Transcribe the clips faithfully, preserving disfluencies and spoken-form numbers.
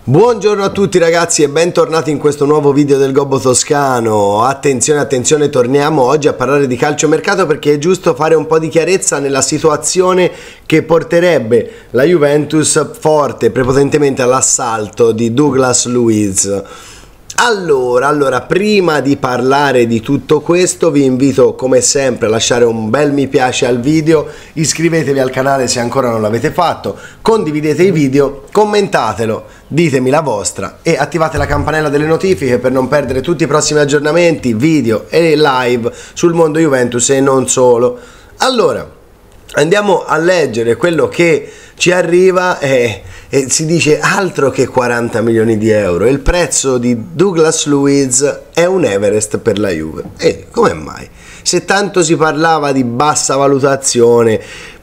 Buongiorno a tutti ragazzi e bentornati in questo nuovo video del Gobbo Toscano. Attenzione, attenzione, torniamo oggi a parlare di calciomercato perché è giusto fare un po' di chiarezza nella situazione che porterebbe la Juventus forte, prepotentemente all'assalto di Douglas Luiz. Allora, allora, prima di parlare di tutto questo vi invito come sempre a lasciare un bel mi piace al video, iscrivetevi al canale se ancora non l'avete fatto, condividete i video, commentatelo, ditemi la vostra e attivate la campanella delle notifiche per non perdere tutti i prossimi aggiornamenti, video e live sul mondo Juventus e non solo. Allora, andiamo a leggere quello che ci arriva e, e si dice altro che quaranta milioni di euro. Il prezzo di Douglas Luiz è un Everest per la Juve. E come mai? Se tanto si parlava di bassa valutazione,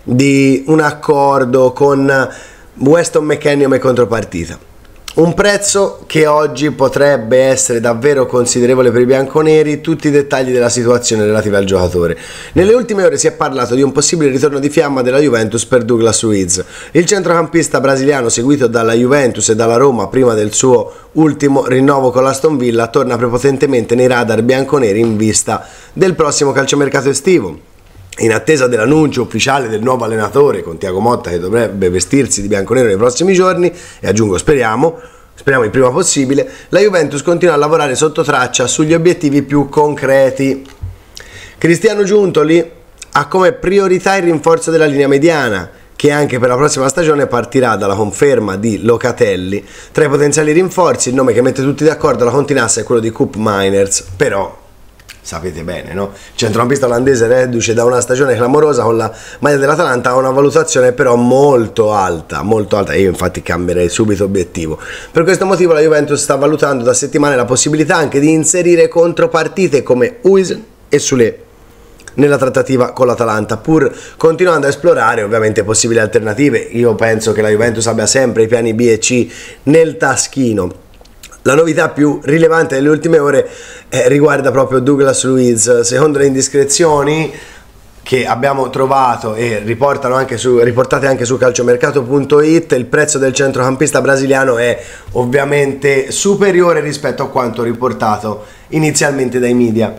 di un accordo con Weston McKennie come contropartita. Un prezzo che oggi potrebbe essere davvero considerevole per i bianconeri, tutti i dettagli della situazione relativa al giocatore. Nelle ultime ore si è parlato di un possibile ritorno di fiamma della Juventus per Douglas Luiz. Il centrocampista brasiliano, seguito dalla Juventus e dalla Roma prima del suo ultimo rinnovo con l'Aston Villa, torna prepotentemente nei radar bianconeri in vista del prossimo calciomercato estivo. In attesa dell'annuncio ufficiale del nuovo allenatore con Thiago Motta, che dovrebbe vestirsi di bianconero nei prossimi giorni, e aggiungo speriamo, speriamo il prima possibile, la Juventus continua a lavorare sotto traccia sugli obiettivi più concreti. Cristiano Giuntoli ha come priorità il rinforzo della linea mediana, che anche per la prossima stagione partirà dalla conferma di Locatelli. Tra i potenziali rinforzi il nome che mette tutti d'accordo alla Continassa è quello di Koop Meiners, però sapete bene, no? Il centrocampista olandese reduce da una stagione clamorosa con la maglia dell'Atalanta ha una valutazione però molto alta, molto alta. Io infatti cambierei subito obiettivo. Per questo motivo la Juventus sta valutando da settimane la possibilità anche di inserire contropartite come Huijsen e Soulé nella trattativa con l'Atalanta, pur continuando a esplorare ovviamente possibili alternative. Io penso che la Juventus abbia sempre i piani B e C nel taschino. La novità più rilevante delle ultime ore eh, riguarda proprio Douglas Luiz. Secondo le indiscrezioni che abbiamo trovato e riportano anche su, riportate anche su calciomercato punto it, il prezzo del centrocampista brasiliano è ovviamente superiore rispetto a quanto riportato inizialmente dai media.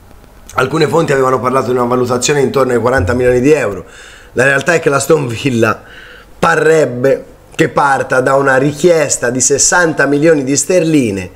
Alcune fonti avevano parlato di una valutazione intorno ai quaranta milioni di euro. La realtà è che la Aston Villa parrebbe che parta da una richiesta di sessanta milioni di sterline,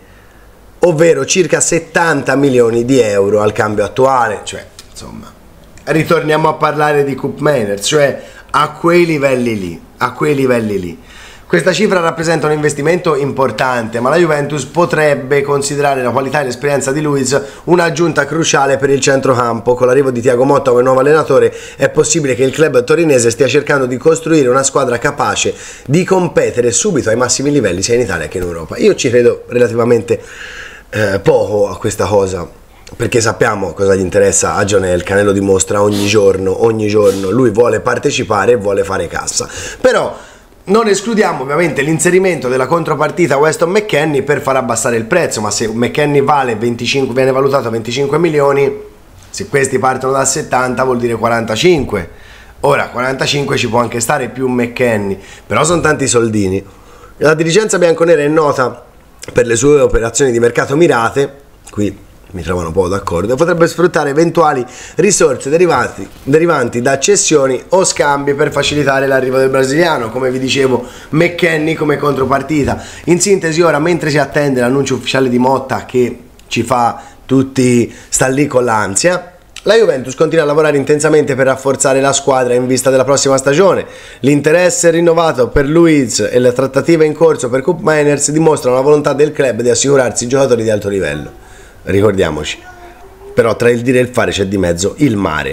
ovvero circa settanta milioni di euro al cambio attuale, cioè insomma ritorniamo a parlare di Koop Meiners, cioè a quei livelli lì, a quei livelli lì. Questa cifra rappresenta un investimento importante, ma la Juventus potrebbe considerare la qualità e l'esperienza di Luiz un'aggiunta cruciale per il centrocampo. Con l'arrivo di Thiago Motta come nuovo allenatore è possibile che il club torinese stia cercando di costruire una squadra capace di competere subito ai massimi livelli sia in Italia che in Europa. Io ci credo relativamente eh, poco a questa cosa, perché sappiamo cosa gli interessa a Gianelka, lo dimostra ogni giorno, ogni giorno lui vuole partecipare e vuole fare cassa. Però non escludiamo ovviamente l'inserimento della contropartita Weston McKennie per far abbassare il prezzo, ma se McKennie vale venticinque, viene valutato a venticinque milioni, se questi partono da settanta vuol dire quarantacinque. Ora quarantacinque ci può anche stare più McKennie, però sono tanti soldini. La dirigenza bianconera è nota per le sue operazioni di mercato mirate, qui mi trovano un po' d'accordo, potrebbe sfruttare eventuali risorse derivanti, derivanti da cessioni o scambi per facilitare l'arrivo del brasiliano, come vi dicevo McKennie come contropartita. In sintesi ora, mentre si attende l'annuncio ufficiale di Motta che ci fa tutti sta lì con l'ansia, la Juventus continua a lavorare intensamente per rafforzare la squadra in vista della prossima stagione. L'interesse rinnovato per Luiz e le trattative in corso per Koop Meiners dimostrano la volontà del club di assicurarsi giocatori di alto livello. Ricordiamoci, però tra il dire e il fare c'è di mezzo il mare.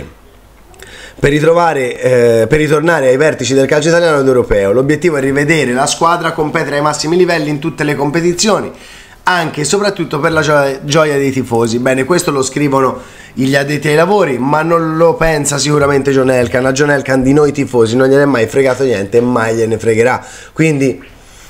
Per, ritrovare, eh, per ritornare ai vertici del calcio italiano ed europeo, l'obiettivo è rivedere la squadra competere ai massimi livelli in tutte le competizioni, anche e soprattutto per la gioia, gioia dei tifosi. Bene, questo lo scrivono gli addetti ai lavori, ma non lo pensa sicuramente John Elkann. A John Elkann di noi tifosi non gliene è mai fregato niente e mai gliene fregherà, quindi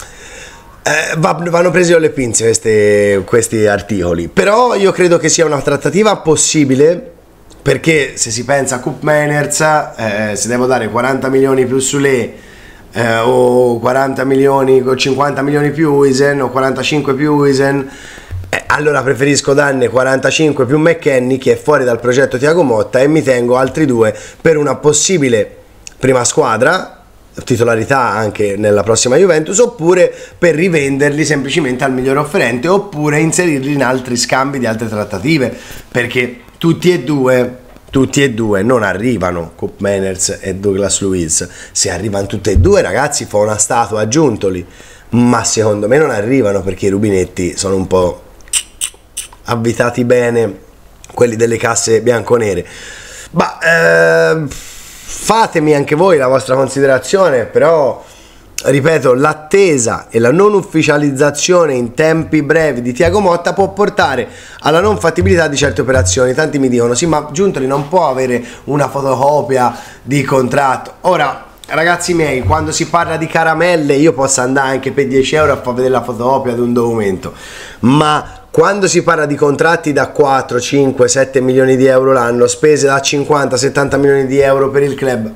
Eh, vanno presi alle pinze queste, questi articoli. Però io credo che sia una trattativa possibile, perché se si pensa a Koop Meiners, eh, se devo dare quaranta milioni più Soulé, eh, o quaranta milioni o cinquanta milioni più Huijsen o quarantacinque più Huijsen, eh, allora preferisco darne quarantacinque più McKennie, che è fuori dal progetto Thiago Motta, e mi tengo altri due per una possibile prima squadra, titolarità anche nella prossima Juventus, oppure per rivenderli semplicemente al miglior offerente, oppure inserirli in altri scambi di altre trattative, perché tutti e due tutti e due non arrivano, Koop Meiners e Douglas Luiz. Se arrivano tutti e due, ragazzi, fa una statua a Giuntoli, ma secondo me non arrivano, perché i rubinetti sono un po' avvitati bene, quelli delle casse bianconere. Ma eh, fatemi anche voi la vostra considerazione, però ripeto, l'attesa e la non ufficializzazione in tempi brevi di Thiago Motta può portare alla non fattibilità di certe operazioni. Tanti mi dicono: sì, ma Giuntoli non può avere una fotocopia di contratto. Ora, ragazzi miei, quando si parla di caramelle io posso andare anche per dieci euro a far vedere la fotocopia di un documento, ma quando si parla di contratti da quattro, cinque, sette milioni di euro l'anno, spese da cinquanta, settanta milioni di euro per il club,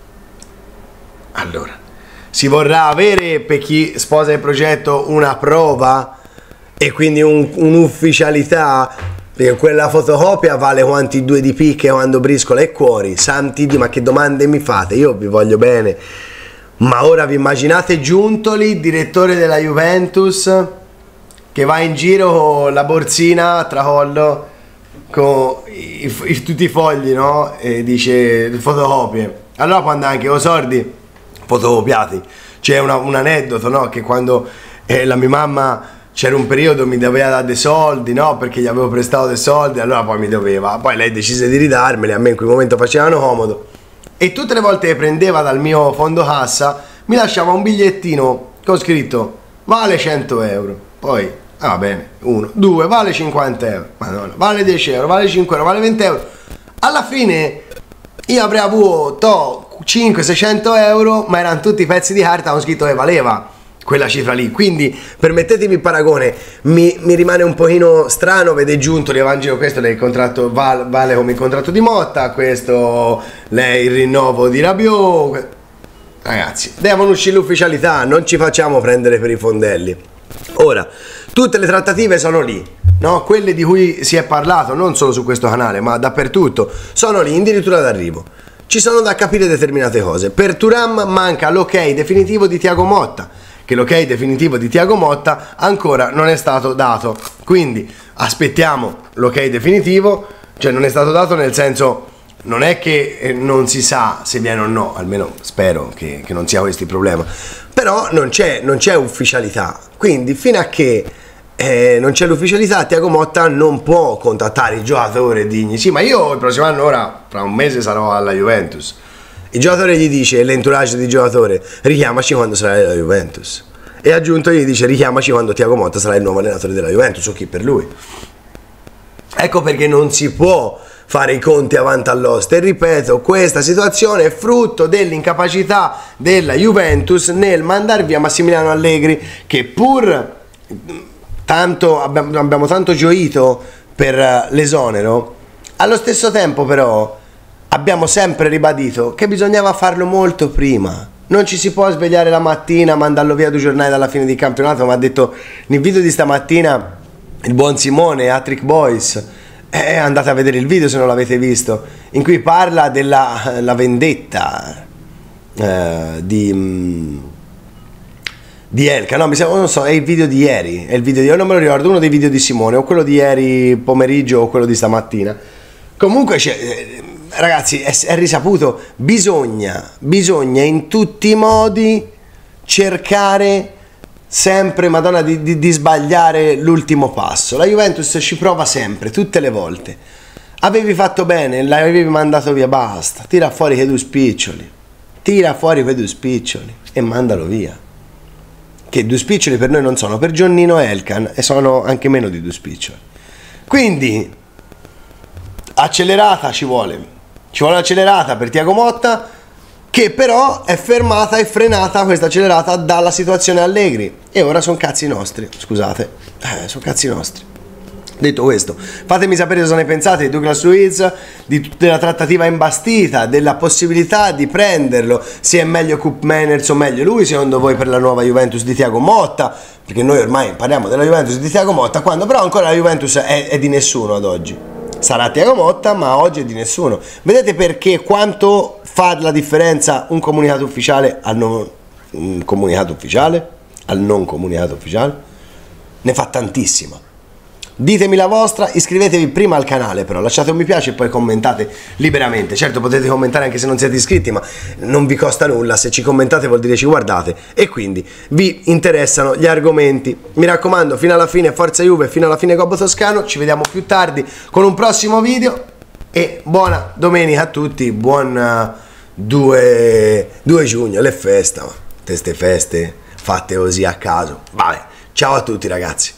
allora si vorrà avere, per chi sposa il progetto, una prova e quindi un, un'ufficialità, perché quella fotocopia vale quanti due di picche quando briscola è cuori. Santi Dio, ma che domande mi fate? Io vi voglio bene, ma ora vi immaginate Giuntoli, direttore della Juventus, che va in giro con la borsina a tracollo con i, i, tutti i fogli, no? E dice fotocopie. Allora può andare anche con sordi fotocopiati. C'è un aneddoto, no? Che quando eh, la mia mamma, c'era un periodo, mi doveva dare dei soldi, no? Perché gli avevo prestato dei soldi, allora poi mi doveva. Poi lei decise di ridarmeli, a me in quel momento facevano comodo. E tutte le volte che prendeva dal mio fondo cassa mi lasciava un bigliettino con scritto vale cento euro. Poi, ah, va bene, uno, due, vale cinquanta euro, Madonna, vale dieci euro, vale cinque euro, vale venti euro. Alla fine io avrei avuto cinque seicento euro, ma erano tutti pezzi di carta con scritto che valeva quella cifra lì. Quindi permettetemi il paragone, mi, mi rimane un pochino strano vedere Giuntoli Evangelo, questo è il contratto, vale, vale come il contratto di Motta, questo è il rinnovo di Rabiot. Ragazzi, devono uscire l'ufficialità, non ci facciamo prendere per i fondelli. Ora, tutte le trattative sono lì, no? Quelle di cui si è parlato non solo su questo canale ma dappertutto, sono lì, addirittura d'arrivo. Ci sono da capire determinate cose. Per Thuram manca l'ok definitivo di Thiago Motta, che l'ok definitivo di Thiago Motta ancora non è stato dato, quindi aspettiamo l'ok definitivo, cioè non è stato dato nel senso, non è che non si sa se viene o no, almeno spero che, che non sia questo il problema, però non c'è non c'è ufficialità, quindi fino a che eh, non c'è l'ufficialità Thiago Motta non può contattare il giocatore e dirgli sì, ma io il prossimo anno, ora fra un mese sarò alla Juventus. Il giocatore gli dice, l'entourage di giocatore, richiamaci quando sarai alla Juventus, e aggiunto gli dice richiamaci quando Thiago Motta sarà il nuovo allenatore della Juventus o chi per lui. Ecco perché non si può fare i conti avanti all'oste, e ripeto, questa situazione è frutto dell'incapacità della Juventus nel mandar via Massimiliano Allegri, che pur tanto abbiamo, abbiamo tanto gioito per l'esonero, allo stesso tempo però abbiamo sempre ribadito che bisognava farlo molto prima. Non ci si può svegliare la mattina, mandarlo via due giornate dalla fine di campionato, ma ha detto nel video di stamattina il buon Simone, Hat-Trick Boys, eh, andate a vedere il video se non l'avete visto, in cui parla della la vendetta eh, di, mh, di Elka, no, mi sembra, non so, è il video di ieri, è il video di, io non me lo ricordo, uno dei video di Simone, o quello di ieri pomeriggio o quello di stamattina. Comunque c'è, ragazzi, è, è risaputo, bisogna, bisogna in tutti i modi cercare sempre, madonna, di, di, di sbagliare l'ultimo passo. La Juventus ci prova sempre, tutte le volte. Avevi fatto bene, l'avevi mandato via, basta, tira fuori quei due spiccioli, tira fuori quei due spiccioli e mandalo via. Che due spiccioli per noi non sono, per Giannino e Elkan, e sono anche meno di due spiccioli. Quindi accelerata ci vuole, ci vuole accelerata per Thiago Motta, che però è fermata e frenata questa accelerata dalla situazione Allegri, e ora sono cazzi nostri, scusate, eh, sono cazzi nostri. Detto questo, fatemi sapere cosa ne pensate di Douglas Luiz, di, della trattativa imbastita, della possibilità di prenderlo, se è meglio Koop Meiners o meglio lui secondo voi per la nuova Juventus di Thiago Motta, perché noi ormai parliamo della Juventus di Thiago Motta quando però ancora la Juventus è, è di nessuno ad oggi. Sarà Thiago Motta, ma oggi è di nessuno. Vedete perché quanto fa la differenza un comunicato ufficiale al non un comunicato ufficiale, al non comunicato ufficiale? Ne fa tantissima. Ditemi la vostra, iscrivetevi prima al canale però, lasciate un mi piace e poi commentate liberamente. Certo potete commentare anche se non siete iscritti, ma non vi costa nulla, se ci commentate vuol dire ci guardate e quindi vi interessano gli argomenti. Mi raccomando, fino alla fine Forza Juve, fino alla fine Gobbo Toscano, ci vediamo più tardi con un prossimo video e buona domenica a tutti, buon due giugno, le feste, queste feste fatte così a caso. Vabbè, ciao a tutti ragazzi.